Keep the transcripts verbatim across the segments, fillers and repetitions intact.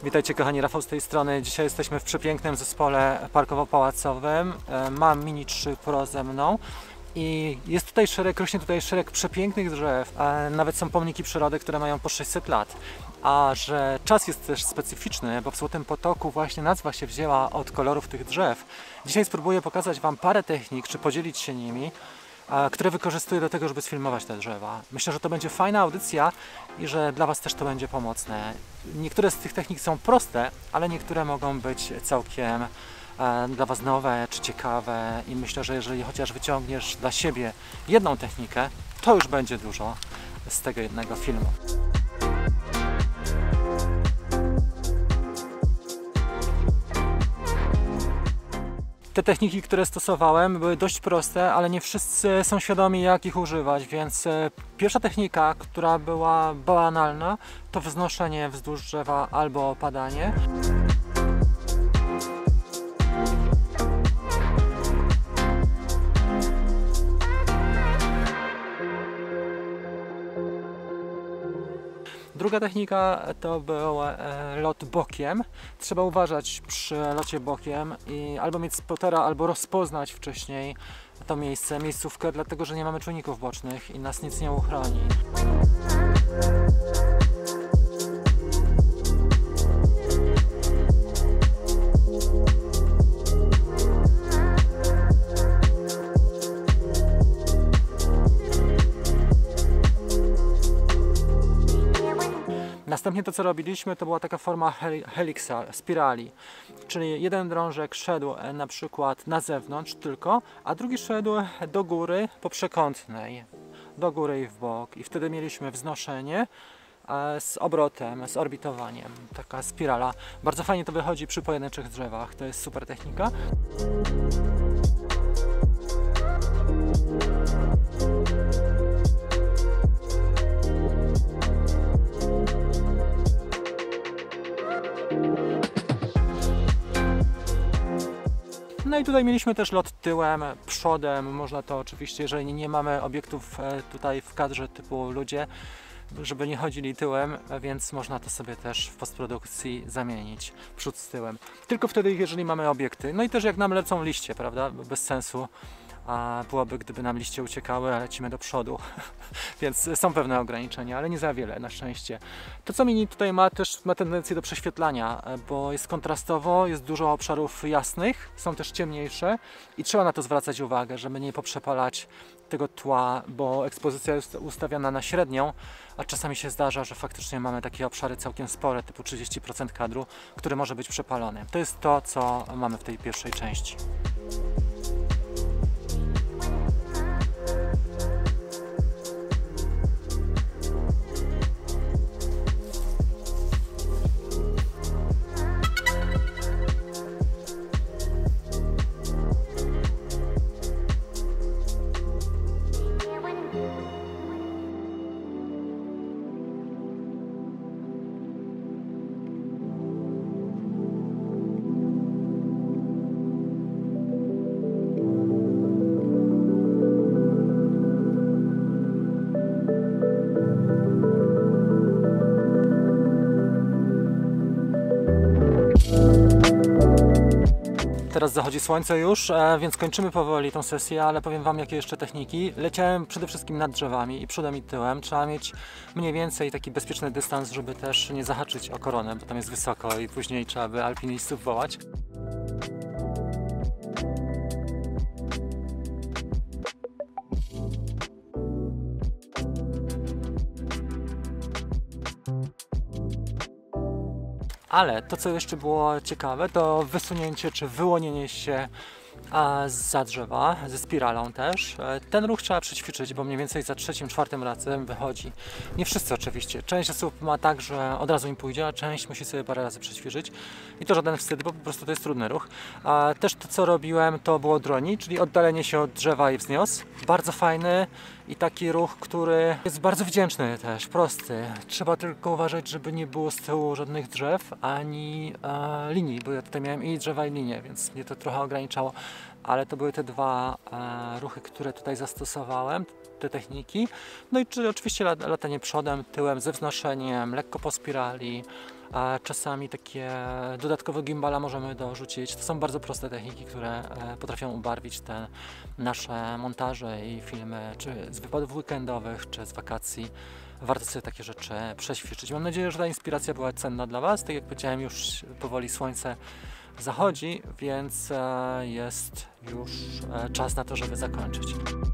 Witajcie kochani, Rafał z tej strony. Dzisiaj jesteśmy w przepięknym zespole parkowo-pałacowym. Mam Mini trzy Pro ze mną i jest tutaj szereg, rośnie tutaj szereg przepięknych drzew. Nawet są pomniki przyrody, które mają po sześćset lat. A że czas jest też specyficzny, bo w Złotym Potoku właśnie nazwa się wzięła od kolorów tych drzew. Dzisiaj spróbuję pokazać Wam parę technik, czy podzielić się nimi, które wykorzystuję do tego, żeby sfilmować te drzewa. Myślę, że to będzie fajna audycja i że dla Was też to będzie pomocne. Niektóre z tych technik są proste, ale niektóre mogą być całkiem e, dla Was nowe czy ciekawe i myślę, że jeżeli chociaż wyciągniesz dla siebie jedną technikę, to już będzie dużo z tego jednego filmu. Te techniki, które stosowałem, były dość proste, ale nie wszyscy są świadomi, jak ich używać, więc pierwsza technika, która była banalna, to wznoszenie wzdłuż drzewa albo opadanie. Druga technika to był e, lot bokiem. Trzeba uważać przy locie bokiem i albo mieć spotera, albo rozpoznać wcześniej to miejsce, miejscówkę, dlatego że nie mamy czujników bocznych i nas nic nie uchroni. Następnie to, co robiliśmy, to była taka forma helixa, spirali, czyli jeden drążek szedł na przykład na zewnątrz tylko, a drugi szedł do góry po przekątnej, do góry i w bok, i wtedy mieliśmy wznoszenie z obrotem, z orbitowaniem, taka spirala. Bardzo fajnie to wychodzi przy pojedynczych drzewach, to jest super technika. No i tutaj mieliśmy też lot tyłem, przodem, można to oczywiście, jeżeli nie mamy obiektów tutaj w kadrze typu ludzie, żeby nie chodzili tyłem, więc można to sobie też w postprodukcji zamienić, przód z tyłem. Tylko wtedy, jeżeli mamy obiekty. No i też jak nam lecą liście, prawda, bez sensu a byłoby, gdyby nam liście uciekały, a lecimy do przodu. Więc są pewne ograniczenia, ale nie za wiele, na szczęście. To, co Mini tutaj ma, też ma tendencję do prześwietlania, bo jest kontrastowo, jest dużo obszarów jasnych, są też ciemniejsze i trzeba na to zwracać uwagę, żeby nie poprzepalać tego tła, bo ekspozycja jest ustawiona na średnią, a czasami się zdarza, że faktycznie mamy takie obszary całkiem spore, typu trzydzieści procent kadru, który może być przepalony. To jest to, co mamy w tej pierwszej części. Teraz zachodzi słońce już, więc kończymy powoli tą sesję, ale powiem Wam, jakie jeszcze techniki. Leciałem przede wszystkim nad drzewami i przodem i tyłem. Trzeba mieć mniej więcej taki bezpieczny dystans, żeby też nie zahaczyć o koronę, bo tam jest wysoko i później trzeba by alpinistów wołać. Ale to, co jeszcze było ciekawe, to wysunięcie czy wyłonienie się zza drzewa, ze spiralą też. Ten ruch trzeba przećwiczyć, bo mniej więcej za trzecim, czwartym razem wychodzi. Nie wszyscy oczywiście. Część osób ma tak, że od razu im pójdzie, a część musi sobie parę razy przećwiczyć. I to żaden wstyd, bo po prostu to jest trudny ruch. A też to, co robiłem, to było droni, czyli oddalenie się od drzewa i wznios. Bardzo fajny i taki ruch, który jest bardzo wdzięczny też, prosty. Trzeba tylko uważać, żeby nie było z tyłu żadnych drzew, ani e, linii, bo ja tutaj miałem i drzewa, i linie, więc mnie to trochę ograniczało. Ale to były te dwa e, ruchy, które tutaj zastosowałem, te techniki. No i czy, oczywiście latanie przodem, tyłem, ze wznoszeniem, lekko po spirali, a czasami takie dodatkowe gimbala możemy dorzucić. To są bardzo proste techniki, które e, potrafią ubarwić te nasze montaże i filmy, czy z wypadów weekendowych, czy z wakacji. Warto sobie takie rzeczy przećwiczyć. Mam nadzieję, że ta inspiracja była cenna dla Was. Tak jak powiedziałem, już powoli słońce zachodzi, więc e, jest już e, czas na to, żeby zakończyć.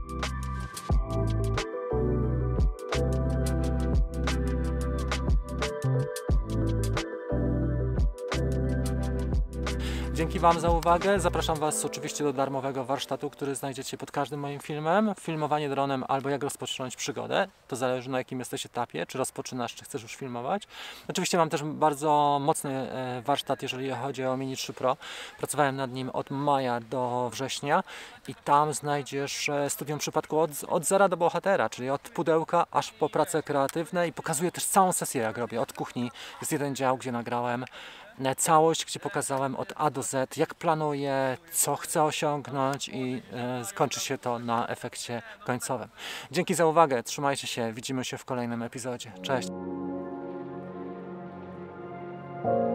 Dzięki Wam za uwagę. Zapraszam Was oczywiście do darmowego warsztatu, który znajdziecie pod każdym moim filmem. Filmowanie dronem albo jak rozpocząć przygodę. To zależy, na jakim jesteś etapie, czy rozpoczynasz, czy chcesz już filmować. Oczywiście mam też bardzo mocny warsztat, jeżeli chodzi o Mini trzy Pro. Pracowałem nad nim od maja do września i tam znajdziesz studium przypadku od, od zera do bohatera, czyli od pudełka aż po prace kreatywne i pokazuję też całą sesję, jak robię. Od kuchni jest jeden dział, gdzie nagrałem całość, gdzie pokazałem od A do Z, jak planuję, co chcę osiągnąć i e, skończy się to na efekcie końcowym. Dzięki za uwagę, trzymajcie się, widzimy się w kolejnym epizodzie. Cześć!